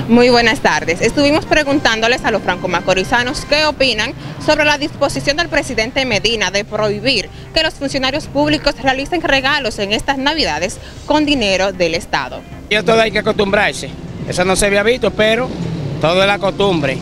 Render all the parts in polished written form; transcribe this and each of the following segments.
Muy buenas tardes. Estuvimos preguntándoles a los franco-macorizanos qué opinan sobre la disposición del presidente Medina de prohibir que los funcionarios públicos realicen regalos en estas navidades con dinero del Estado. Y todo hay que acostumbrarse. Eso no se había visto, pero todo es la costumbre.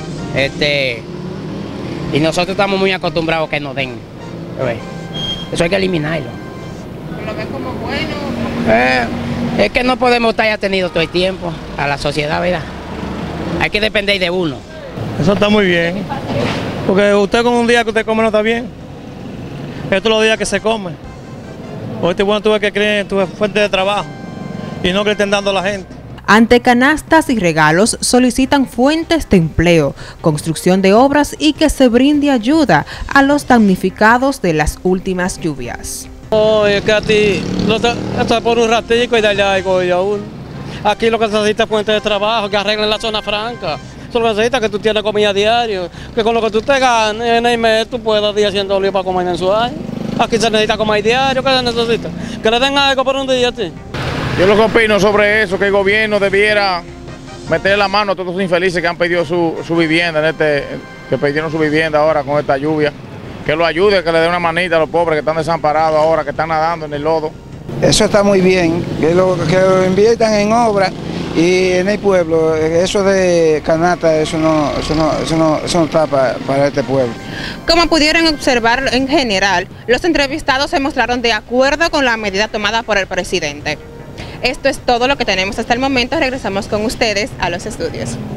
Y nosotros estamos muy acostumbrados a que nos den. Eso hay que eliminarlo. ¿Lo ven como bueno? Es que no podemos estar atenidos todo el tiempo a la sociedad, ¿verdad? Hay que depender de uno. Eso está muy bien. Porque usted con un día que usted come no está bien. Estos son los días que se come. Hoy bueno tuve que creer, tuve fuente de trabajo y no que le estén dando a la gente. Ante canastas y regalos solicitan fuentes de empleo, construcción de obras y que se brinde ayuda a los damnificados de las últimas lluvias. No, es que a ti, esto es por un ratico y darle algo a uno. Aquí lo que se necesita es fuente de trabajo, que arreglen la zona franca. Solo necesita que tú tienes comida diario, que con lo que tú te ganes en el mes tú puedas ir haciendo lío para comer mensual. Aquí se necesita comer diario, ¿qué se necesita? Que le den algo por un día a ti. Yo lo que opino sobre eso, que el gobierno debiera meterle la mano a todos los infelices que han pedido su vivienda, que pidieron su vivienda ahora con esta lluvia. Que lo ayude, que le dé una manita a los pobres que están desamparados ahora, que están nadando en el lodo. Eso está muy bien, que lo inviertan en obras y en el pueblo. Eso de canasta, eso no está para este pueblo. Como pudieron observar en general, los entrevistados se mostraron de acuerdo con la medida tomada por el presidente. Esto es todo lo que tenemos hasta el momento. Regresamos con ustedes a los estudios.